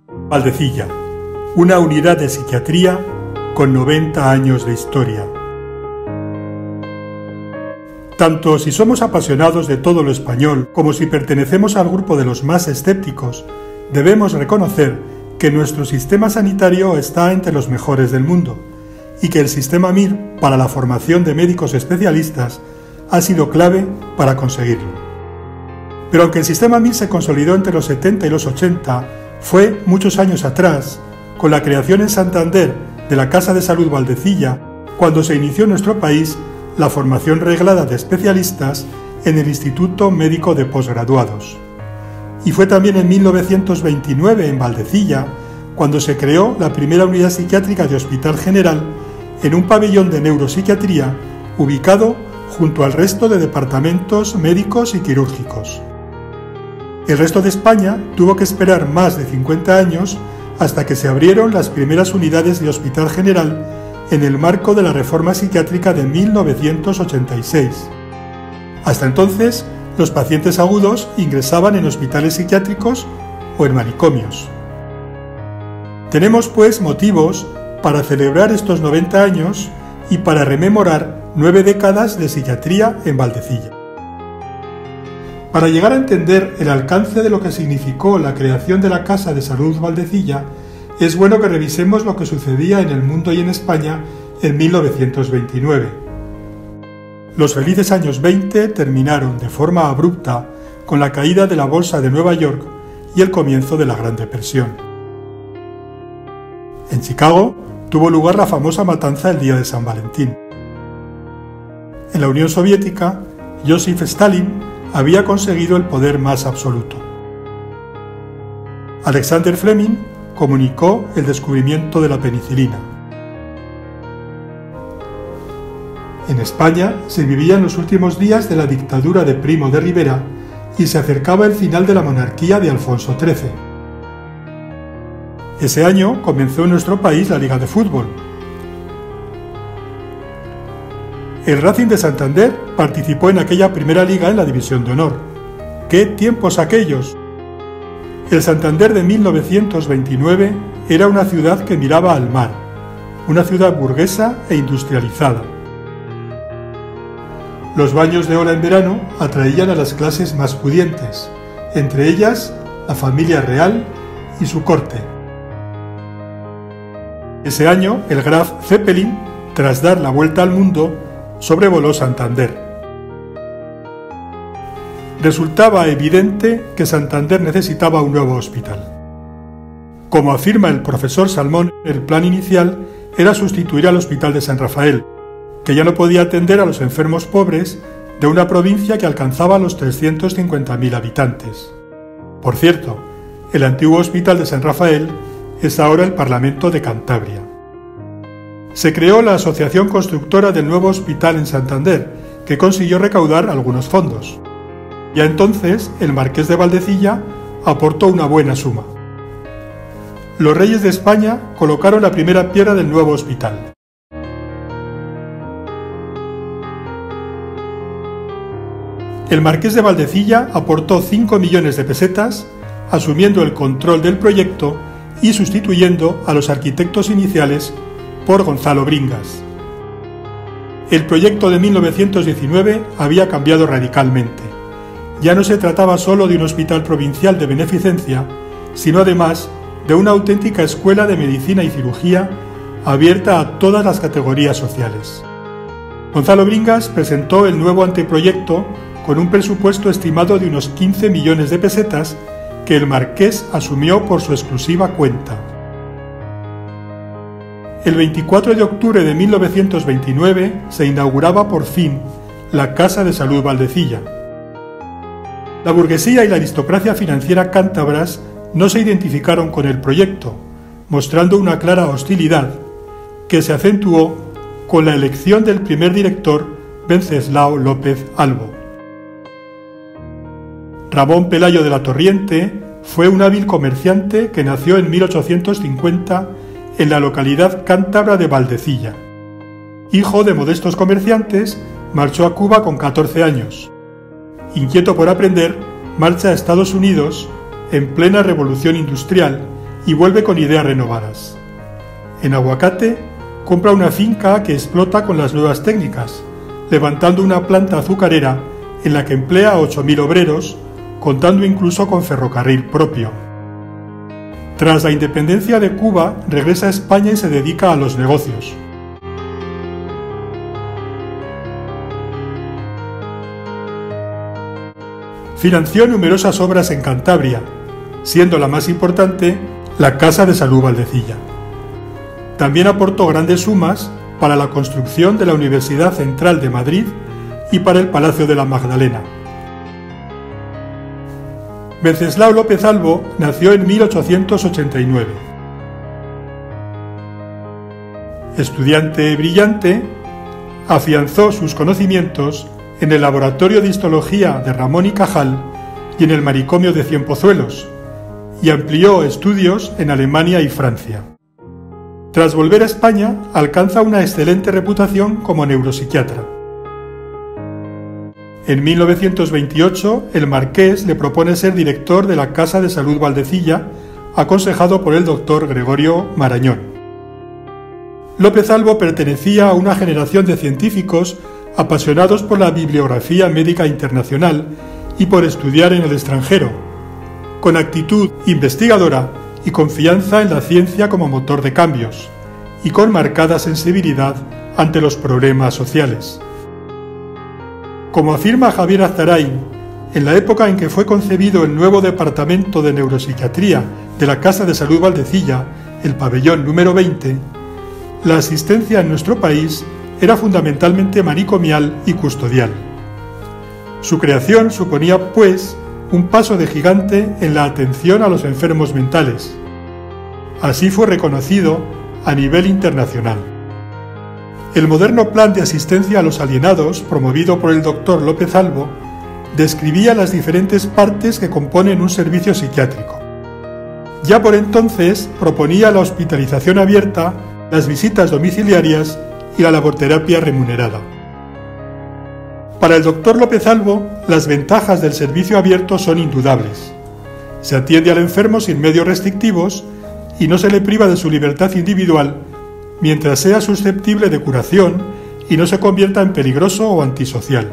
Valdecilla, una unidad de psiquiatría con 90 años de historia. Tanto si somos apasionados de todo lo español como si pertenecemos al grupo de los más escépticos, debemos reconocer que nuestro sistema sanitario está entre los mejores del mundo y que el sistema MIR para la formación de médicos especialistas ha sido clave para conseguirlo. Pero aunque el sistema MIR se consolidó entre los 70 y los 80, fue muchos años atrás, con la creación en Santander de la Casa de Salud Valdecilla, cuando se inició en nuestro país la formación reglada de especialistas en el Instituto Médico de Postgraduados. Y fue también en 1929 en Valdecilla cuando se creó la primera unidad psiquiátrica de Hospital General en un pabellón de neuropsiquiatría ubicado junto al resto de departamentos médicos y quirúrgicos. El resto de España tuvo que esperar más de 50 años hasta que se abrieron las primeras unidades de Hospital General en el marco de la reforma psiquiátrica de 1986. Hasta entonces, los pacientes agudos ingresaban en hospitales psiquiátricos o en manicomios. Tenemos, pues, motivos para celebrar estos 90 años y para rememorar 9 décadas de psiquiatría en Valdecilla. Para llegar a entender el alcance de lo que significó la creación de la Casa de Salud Valdecilla, es bueno que revisemos lo que sucedía en el mundo y en España en 1929. Los felices años 20 terminaron de forma abrupta con la caída de la Bolsa de Nueva York y el comienzo de la Gran Depresión. En Chicago tuvo lugar la famosa matanza el día de San Valentín. En la Unión Soviética, Joseph Stalin había conseguido el poder más absoluto. Alexander Fleming comunicó el descubrimiento de la penicilina. En España se vivían los últimos días de la dictadura de Primo de Rivera y se acercaba el final de la monarquía de Alfonso XIII. Ese año comenzó en nuestro país la Liga de Fútbol. El Racing de Santander participó en aquella primera liga en la División de Honor. ¡Qué tiempos aquellos! El Santander de 1929 era una ciudad que miraba al mar, una ciudad burguesa e industrializada. Los baños de hora en verano atraían a las clases más pudientes, entre ellas la familia real y su corte. Ese año, el Graf Zeppelin, tras dar la vuelta al mundo, sobrevoló Santander. Resultaba evidente que Santander necesitaba un nuevo hospital. Como afirma el profesor Salmón, el plan inicial era sustituir al Hospital de San Rafael, que ya no podía atender a los enfermos pobres de una provincia que alcanzaba los 350.000 habitantes. Por cierto, el antiguo Hospital de San Rafael es ahora el Parlamento de Cantabria. Se creó la Asociación Constructora del Nuevo Hospital en Santander, que consiguió recaudar algunos fondos. Ya entonces, el marqués de Valdecilla aportó una buena suma. Los reyes de España colocaron la primera piedra del nuevo hospital. El marqués de Valdecilla aportó 5 millones de pesetas, asumiendo el control del proyecto y sustituyendo a los arquitectos iniciales por Gonzalo Bringas. El proyecto de 1919 había cambiado radicalmente. Ya no se trataba solo de un hospital provincial de beneficencia, sino además de una auténtica escuela de medicina y cirugía abierta a todas las categorías sociales. Gonzalo Bringas presentó el nuevo anteproyecto con un presupuesto estimado de unos 15 millones de pesetas que el marqués asumió por su exclusiva cuenta. El 24 de octubre de 1929 se inauguraba por fin la Casa de Salud Valdecilla. La burguesía y la aristocracia financiera cántabras no se identificaron con el proyecto, mostrando una clara hostilidad que se acentuó con la elección del primer director, Wenceslao López Albo. Ramón Pelayo de la Torriente fue un hábil comerciante que nació en 1850 en la localidad cántabra de Valdecilla. Hijo de modestos comerciantes, marchó a Cuba con 14 años. Inquieto por aprender, marcha a Estados Unidos en plena revolución industrial y vuelve con ideas renovadas. En Aguacate compra una finca que explota con las nuevas técnicas, levantando una planta azucarera en la que emplea a 8.000 obreros, contando incluso con ferrocarril propio. Tras la independencia de Cuba, regresa a España y se dedica a los negocios. Financió numerosas obras en Cantabria, siendo la más importante la Casa de Salud Valdecilla. También aportó grandes sumas para la construcción de la Universidad Central de Madrid y para el Palacio de la Magdalena. Wenceslao López Albo nació en 1889. Estudiante brillante, afianzó sus conocimientos en el Laboratorio de Histología de Ramón y Cajal y en el Manicomio de Cienpozuelos, y amplió estudios en Alemania y Francia. Tras volver a España, alcanza una excelente reputación como neuropsiquiatra. En 1928, el marqués le propone ser director de la Casa de Salud Valdecilla, aconsejado por el doctor Gregorio Marañón. López Albo pertenecía a una generación de científicos apasionados por la bibliografía médica internacional y por estudiar en el extranjero, con actitud investigadora y confianza en la ciencia como motor de cambios, y con marcada sensibilidad ante los problemas sociales. Como afirma Javier Aztarain, en la época en que fue concebido el nuevo departamento de neuropsiquiatría de la Casa de Salud Valdecilla, el pabellón número 20, la asistencia en nuestro país era fundamentalmente manicomial y custodial. Su creación suponía, pues, un paso de gigante en la atención a los enfermos mentales. Así fue reconocido a nivel internacional. El moderno plan de asistencia a los alienados, promovido por el doctor López Albo, describía las diferentes partes que componen un servicio psiquiátrico. Ya por entonces proponía la hospitalización abierta, las visitas domiciliarias y la laborterapia remunerada. Para el doctor López Albo, las ventajas del servicio abierto son indudables. Se atiende al enfermo sin medios restrictivos y no se le priva de su libertad individual mientras sea susceptible de curación y no se convierta en peligroso o antisocial.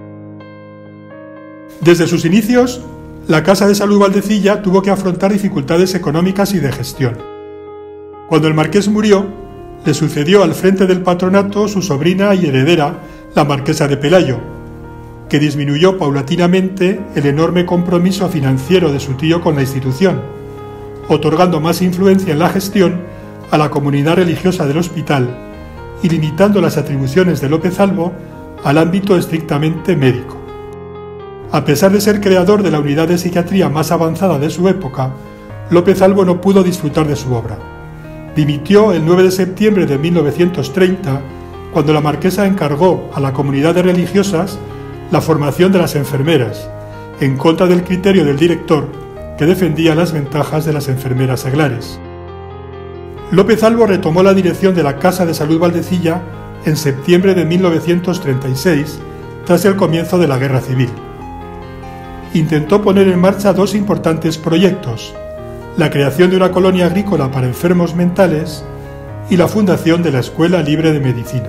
Desde sus inicios, la Casa de Salud Valdecilla tuvo que afrontar dificultades económicas y de gestión. Cuando el marqués murió, le sucedió al frente del patronato su sobrina y heredera, la marquesa de Pelayo, que disminuyó paulatinamente el enorme compromiso financiero de su tío con la institución, otorgando más influencia en la gestión a la comunidad religiosa del hospital y limitando las atribuciones de López Albo al ámbito estrictamente médico. A pesar de ser creador de la unidad de psiquiatría más avanzada de su época, López Albo no pudo disfrutar de su obra. Dimitió el 9 de septiembre de 1930, cuando la marquesa encargó a la comunidad de religiosas la formación de las enfermeras, en contra del criterio del director, que defendía las ventajas de las enfermeras seglares. López Albo retomó la dirección de la Casa de Salud Valdecilla en septiembre de 1936, tras el comienzo de la Guerra Civil. Intentó poner en marcha dos importantes proyectos: la creación de una colonia agrícola para enfermos mentales y la fundación de la Escuela Libre de Medicina.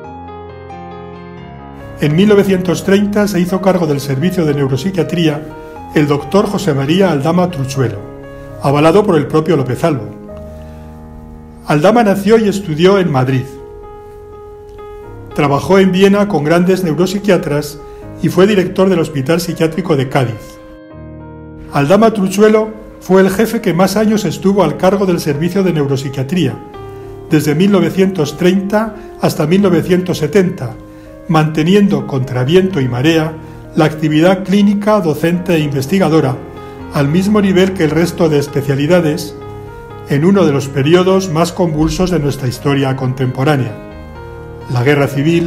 En 1930 se hizo cargo del servicio de neuropsiquiatría el doctor José María Aldama Truchuelo, avalado por el propio López Albo. Aldama nació y estudió en Madrid. Trabajó en Viena con grandes neuropsiquiatras y fue director del Hospital Psiquiátrico de Cádiz. Aldama Truchuelo fue el jefe que más años estuvo al cargo del servicio de neuropsiquiatría, desde 1930 hasta 1970, manteniendo contra viento y marea la actividad clínica, docente e investigadora al mismo nivel que el resto de especialidades en uno de los periodos más convulsos de nuestra historia contemporánea: la Guerra Civil,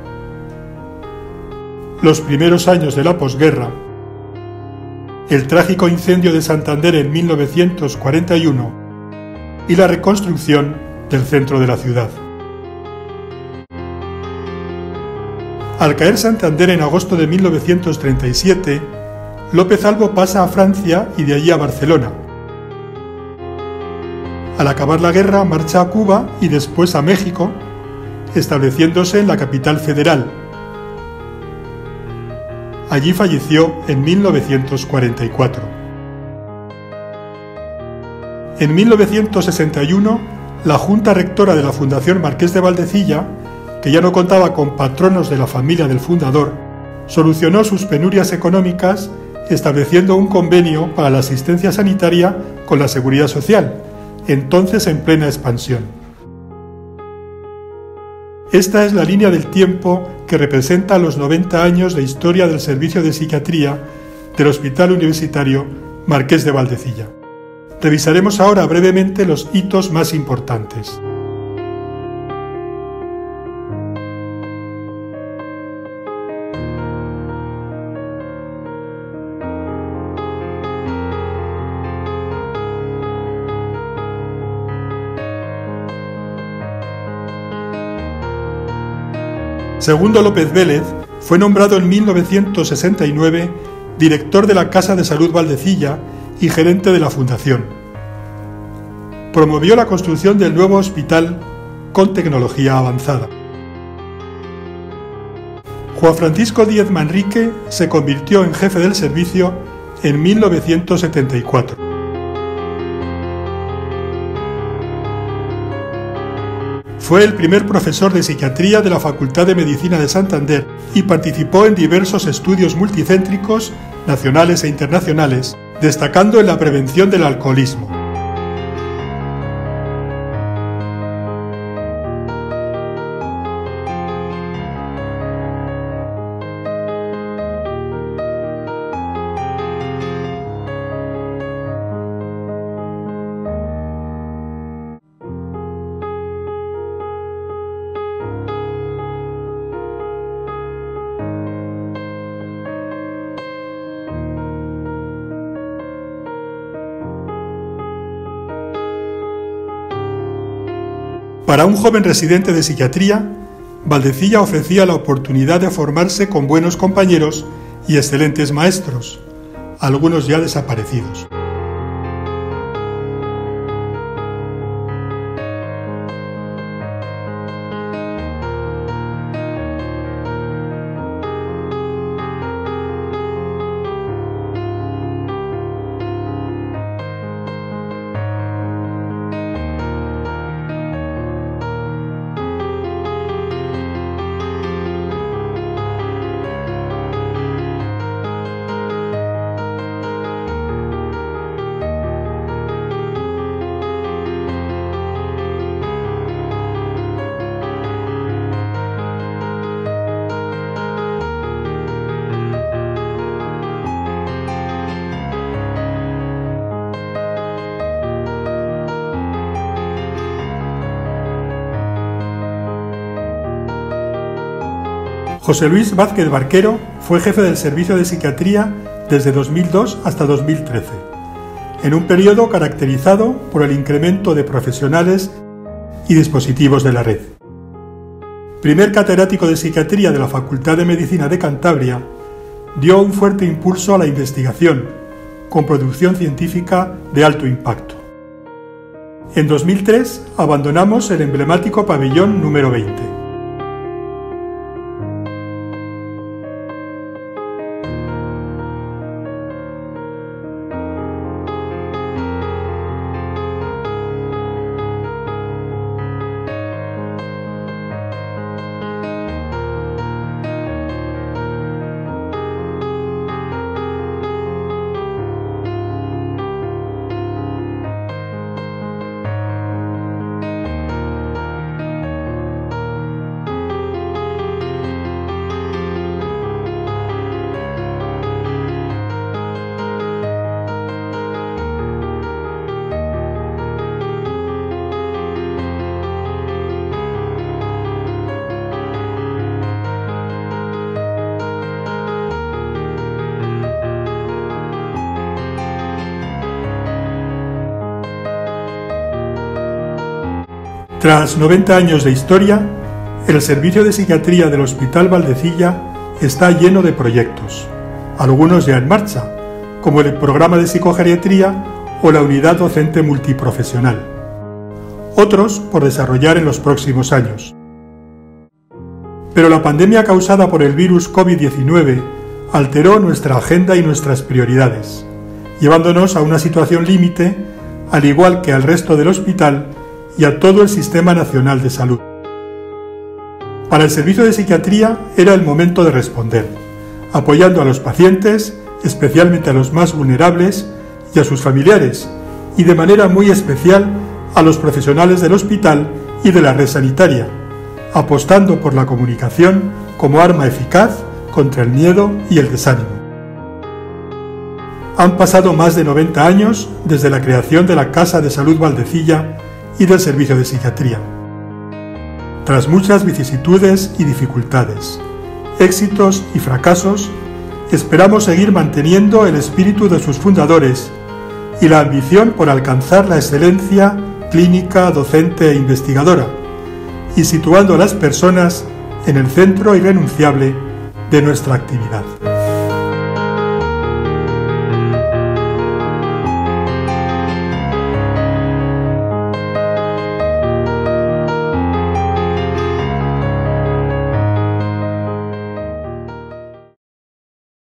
los primeros años de la posguerra, el trágico incendio de Santander en 1941 y la reconstrucción del centro de la ciudad. Al caer Santander en agosto de 1937, López Albo pasa a Francia y de allí a Barcelona. Al acabar la guerra marcha a Cuba y después a México, estableciéndose en la capital federal. Allí falleció en 1944. En 1961, la Junta Rectora de la Fundación Marqués de Valdecilla, que ya no contaba con patronos de la familia del fundador, solucionó sus penurias económicas estableciendo un convenio para la asistencia sanitaria con la Seguridad Social, entonces en plena expansión. Esta es la línea del tiempo que representa los 90 años de historia del servicio de psiquiatría del Hospital Universitario Marqués de Valdecilla. Revisaremos ahora brevemente los hitos más importantes. Segundo López Vélez fue nombrado en 1969 director de la Casa de Salud Valdecilla y gerente de la Fundación. Promovió la construcción del nuevo hospital con tecnología avanzada. Juan Francisco Díez Manrique se convirtió en jefe del servicio en 1974. Fue el primer profesor de psiquiatría de la Facultad de Medicina de Santander y participó en diversos estudios multicéntricos, nacionales e internacionales, destacando en la prevención del alcoholismo. Para un joven residente de psiquiatría, Valdecilla ofrecía la oportunidad de formarse con buenos compañeros y excelentes maestros, algunos ya desaparecidos. José Luis Vázquez Barquero fue jefe del servicio de psiquiatría desde 2002 hasta 2013, en un periodo caracterizado por el incremento de profesionales y dispositivos de la red. Primer catedrático de psiquiatría de la Facultad de Medicina de Cantabria, dio un fuerte impulso a la investigación, con producción científica de alto impacto. En 2003 abandonamos el emblemático pabellón número 20. Tras 90 años de historia, el servicio de psiquiatría del Hospital Valdecilla está lleno de proyectos, algunos ya en marcha, como el programa de psicogeriatría o la unidad docente multiprofesional. otros por desarrollar en los próximos años. Pero la pandemia causada por el virus COVID-19 alteró nuestra agenda y nuestras prioridades, llevándonos a una situación límite, al igual que al resto del hospital y a todo el Sistema Nacional de Salud. Para el servicio de psiquiatría era el momento de responder, apoyando a los pacientes, especialmente a los más vulnerables, y a sus familiares, y de manera muy especial a los profesionales del hospital y de la red sanitaria, apostando por la comunicación como arma eficaz contra el miedo y el desánimo. Han pasado más de 90 años desde la creación de la Casa de Salud Valdecilla y del servicio de psiquiatría. Tras muchas vicisitudes y dificultades, éxitos y fracasos, esperamos seguir manteniendo el espíritu de sus fundadores y la ambición por alcanzar la excelencia clínica, docente e investigadora, y situando a las personas en el centro irrenunciable de nuestra actividad.